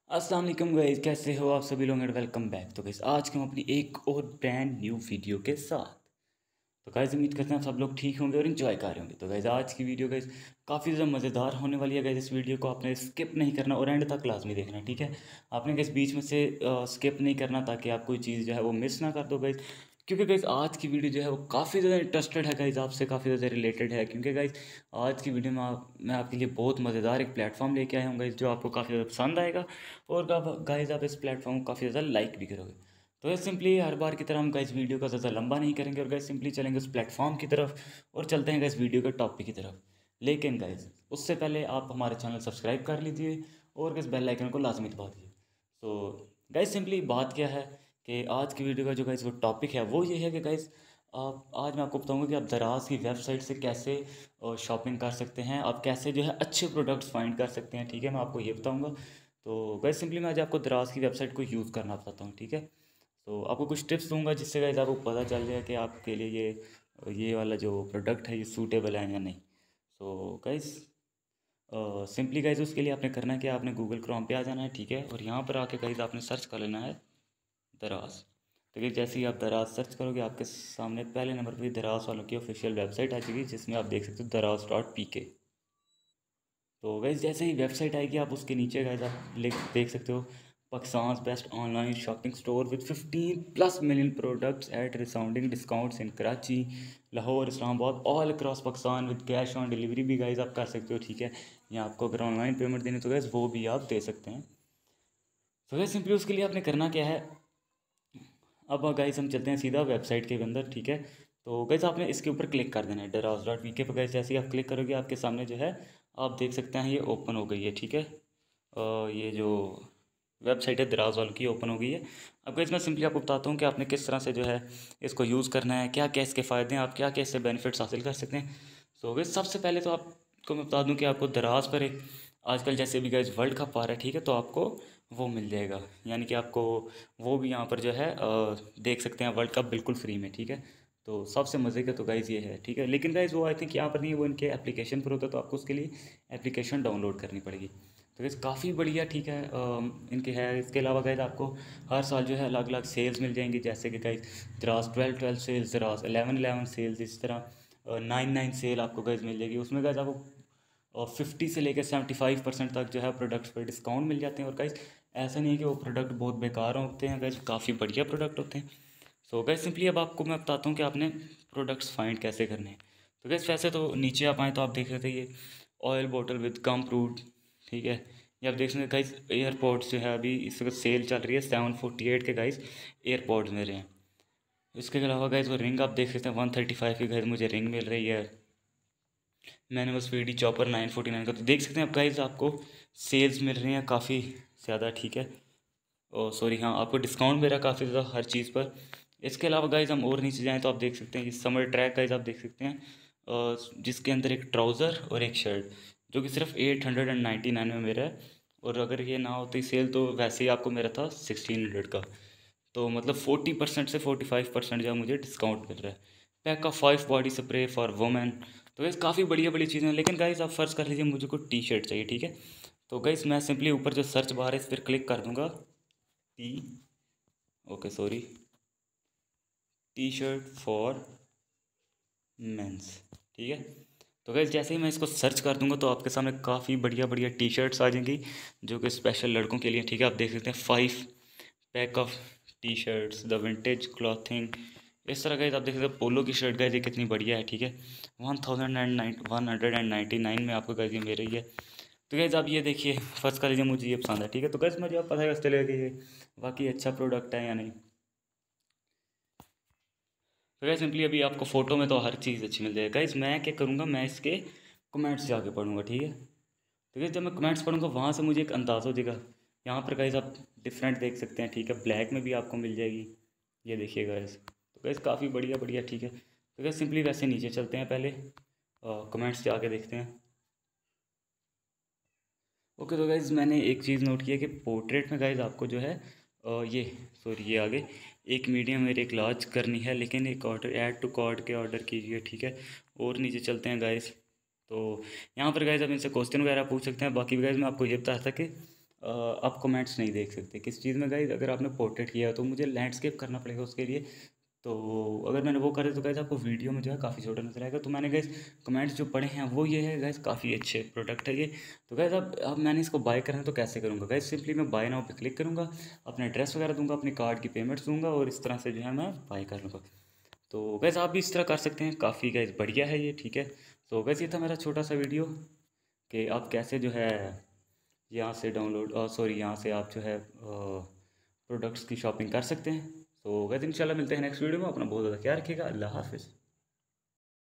अस्सलाम वालेकुम गाइस, कैसे हो आप सभी लोग एंड वेलकम बैक। तो गाइस आज हम अपनी एक और ब्रांड न्यू वीडियो के साथ। तो गाइस उम्मीद करते हैं आप सब लोग ठीक होंगे और इन्जॉय कर रहे होंगे। तो गाइस आज की वीडियो गाइस काफ़ी ज़्यादा मज़ेदार होने वाली है। गाइस इस वीडियो को आपने स्किप नहीं करना और एंड तक लाजमी देखना है, ठीक है। आपने गाइस बीच में से स्किप नहीं करना ताकि आप कोई चीज़ जो है वो मिस ना कर दो गाइस। क्योंकि गाइस आज की वीडियो जो है वो काफ़ी ज़्यादा इंटरेस्टेड है गाइस, आपसे काफ़ी ज़्यादा रिलेटेड है। क्योंकि गाइस आज की वीडियो में मैं आपके लिए बहुत मज़ेदार एक प्लेटफॉर्म लेके आया हूँ गाइस, जो आपको काफ़ी ज़्यादा पसंद आएगा। और गाइस आप इस प्लेटफॉर्म को काफ़ी ज़्यादा लाइक भी करोगे। तो ये सिंपली हर बार की तरह हम गाइस वीडियो का ज़्यादा लंबा नहीं करेंगे और गाइस सिंपली चलेंगे उस प्लेटफॉर्म की तरफ और चलते हैं गाइस वीडियो के टॉपिक की तरफ। लेकिन गाइस उससे पहले आप हमारे चैनल सब्सक्राइब कर लीजिए और गाइस बेल आइकन को लाजमी दबा दीजिए। तो गाइस सिंपली बात क्या है कि आज की वीडियो का जो गाइस वो टॉपिक है वो ये है कि गाइस आप आज मैं आपको बताऊंगा कि आप दराज की वेबसाइट से कैसे शॉपिंग कर सकते हैं, आप कैसे जो है अच्छे प्रोडक्ट्स फाइंड कर सकते हैं, ठीक है। मैं आपको ये बताऊंगा। तो गाइस सिंपली मैं आज आपको दराज की वेबसाइट को यूज़ करना बताता हूँ, ठीक है। तो आपको कुछ टिप्स दूंगा जिससे गाइस आपको पता चल जाए कि आपके लिए ये वाला जो प्रोडक्ट है ये सूटेबल है या नहीं। सो गाइस सिंपली गाइस उसके लिए आपने करना है कि आपने गूगल क्रोम पे आ जाना है, ठीक है। और यहाँ पर आके गाइस आपने सर्च कर लेना है दराज। तो कि जैसे ही आप दराज सर्च करोगे आपके सामने पहले नंबर पर दराज वालों की ऑफिशियल वेबसाइट आ जाएगी, जिसमें आप देख सकते हो दराज.pk। तो गाइस जैसे ही वेबसाइट आएगी आप उसके नीचे गाइस आप लिख देख सकते हो Pakistan best online shopping store with 15+ million products at resounding discounts in Karachi, Lahore, Islamabad, all across Pakistan with cash on delivery भी गाइस आप कर सकते हो, ठीक है। या आपको अगर ऑनलाइन पेमेंट देनी तो गाइस वो भी आप दे सकते हैं। तो गाइस सिंपली उसके लिए आपने करना क्या है, अब गाइस हम चलते हैं सीधा वेबसाइट के अंदर, ठीक है। तो गाइस आपने इसके ऊपर क्लिक कर देना है draz.vk पर। गाइस जैसे ही आप क्लिक करोगे आपके सामने जो है आप देख सकते हैं ये ओपन हो गई है, ठीक है। ये जो वेबसाइट है दराज वालों की ओपन हो गई है। अब गाइस मैं सिंपली आपको बताता हूँ कि आपने किस तरह से जो है इसको यूज़ करना है, क्या क्या इसके फ़ायदे हैं, आप क्या क्या इससे बेनिफिट्स हासिल कर सकते हैं। सो गाइस सबसे पहले तो आपको मैं बता दूँ कि आपको दराज पर एक आजकल जैसे भी गाइस वर्ल्ड कप आ रहा है, ठीक है, तो आपको वो मिल जाएगा। यानी कि आपको वो भी यहाँ पर जो है देख सकते हैं वर्ल्ड कप बिल्कुल फ्री में, ठीक है। तो सबसे मज़े का तो गाइज़ ये है, ठीक है। लेकिन गाइज़ वो आई थिंक यहाँ पर नहीं है, वो इनके एप्लीकेशन पर होता है, तो आपको उसके लिए एप्लीकेशन डाउनलोड करनी पड़ेगी। तो गाइज़ काफ़ी बढ़िया, ठीक है, इनके है। इसके अलावा गाइज़ आपको हर साल जो है अलग अलग सेल्स मिल जाएंगी, जैसे कि गाइज़ दराज 12/12 सेल्स, दराज 11/11 सेल्स, इस तरह 9/9 सेल आपको गाइज़ मिल जाएगी। उसमें गाइज़ आपको और 50 से लेकर 75% तक जो है प्रोडक्ट्स पर डिस्काउंट मिल जाते हैं। और गाइस ऐसा नहीं है कि वो प्रोडक्ट बहुत बेकार होते हैं, गाइस काफ़ी बढ़िया प्रोडक्ट होते हैं। सो गाइस सिंपली अब आपको मैं बताता हूँ कि आपने प्रोडक्ट्स फाइंड कैसे करने हैं। तो गाइस वैसे तो नीचे आप आएँ तो आप देख सकते हैं ये oil bottle with come fruit, ठीक है। ये आप देख सकते हैं गाइस एयरपॉड्स जो है अभी इस वक्त सेल चल रही है 748 के गाइस एयरपॉड्स मिल रहे हैं। इसके अलावा गाइस वो रिंग आप देख सकते हैं 135 की गाइस मुझे रिंग मिल रही है। मैंने बस वीडी चॉपर 949 का, तो देख सकते हैं आप गाइस आपको सेल्स मिल रही हैं काफ़ी ज़्यादा, ठीक है। ओ सॉरी, हाँ, आपको डिस्काउंट मिल रहा है काफ़ी ज़्यादा हर चीज़ पर। इसके अलावा गाइस हम और नीचे जाएँ तो आप देख सकते हैं ये समर ट्रैक गाइस आप देख सकते हैं, जिसके अंदर एक ट्राउज़र और एक शर्ट जो कि सिर्फ 899 में मेरा है। और अगर ये ना होती सेल तो वैसे ही आपको मेरा था 1600 का। तो मतलब 40% से 45% जो है मुझे डिस्काउंट मिल रहा है। Pack of 5 body spray for women. तो गाइस काफ़ी बढ़िया बढ़िया चीज़ें हैं। लेकिन गाइस आप फर्ज कर लीजिए मुझे कोई टी शर्ट चाहिए, ठीक है। तो गाइस मैं सिंपली ऊपर जो सर्च बार है इस पर क्लिक कर दूंगा। T okay sorry, T shirt for men's, ठीक है। तो गाइस जैसे ही मैं इसको सर्च कर दूंगा तो आपके सामने काफ़ी बढ़िया बढ़िया टी शर्ट्स आ जाएंगी जो कि स्पेशल लड़कों के लिए, ठीक है। आप देख सकते हैं 5 pack of T shirts the vintage clothing. इस तरह गाइस आप देख सकते हैं पोलो की शर्ट गाइस ये कितनी बढ़िया है, ठीक है। 1199 में आपको गाइस ये मिल रही है। तो गाइस आप ये देखिए फर्स्ट कर लीजिए मुझे ये पसंद है, ठीक है। तो गाइस मुझे आप पता है चलेगा कि ये बाकी अच्छा प्रोडक्ट है या नहीं। तो गाइस सिंपली अभी आपको फ़ोटो में तो हर चीज़ अच्छी मिल जाएगी। गाइस मैं क्या करूँगा, मैं इसके कमेंट्स जाके पढ़ूँगा, ठीक है। तो गाइस जब मैं कमेंट्स पढ़ूँगा वहाँ से मुझे एक अंदाज़ हो जाएगा। यहाँ पर गाइस आप डिफरेंट देख सकते हैं, ठीक है, ब्लैक में भी आपको मिल जाएगी, ये देखिए गाइस। तो गाइस काफ़ी बढ़िया बढ़िया, ठीक है। तो गाइस सिंपली वैसे नीचे चलते हैं, पहले कमेंट्स जाके देखते हैं। ओके तो गाइज़ मैंने एक चीज़ नोट किया कि पोर्ट्रेट में गाइज़ आपको जो है ये सॉरी ये आगे एक मीडियम और एक लार्ज करनी है, लेकिन एक ऑर्डर ऐड टू कार्ट के ऑर्डर कीजिए, ठीक है। और नीचे चलते हैं गाइज़। तो यहाँ पर गाइज़ आप इनसे क्वेश्चन वगैरह पूछ सकते हैं। बाकी गाइज़ मैं आपको ये बता था कि आप कमेंट्स नहीं देख सकते। किस चीज़ में गाइस, अगर आपने पोर्ट्रेट किया है तो मुझे लैंडस्केप करना पड़ेगा उसके लिए। तो अगर मैंने वो करे तो गाइस आपको वीडियो में जो है काफ़ी छोटा नजर आएगा। तो मैंने गाइस कमेंट्स जो पढ़े हैं वो ये है गाइस, काफ़ी अच्छे प्रोडक्ट है ये। तो गाइस अब मैंने इसको बाय करना है तो कैसे करूँगा गाइस, सिंपली मैं बाय नाउ पे क्लिक करूँगा, अपना एड्रेस वगैरह दूंगा, अपनी कार्ड की पेमेंट्स दूंगा और इस तरह से जो है मैं बाय कर लूँगा। तो गैस आप भी इस तरह कर सकते हैं, काफ़ी गैस बढ़िया है ये, ठीक है। तो गैस ये था मेरा छोटा सा वीडियो कि आप कैसे जो है यहाँ से डाउनलोड सॉरी यहाँ से आप जो है प्रोडक्ट्स की शॉपिंग कर सकते हैं। तो गैस इंशाल्लाह मिलते हैं नेक्स्ट वीडियो में। अपना बहुत ज़्यादा ख्याल रखिएगा। अल्लाह हाफिज़।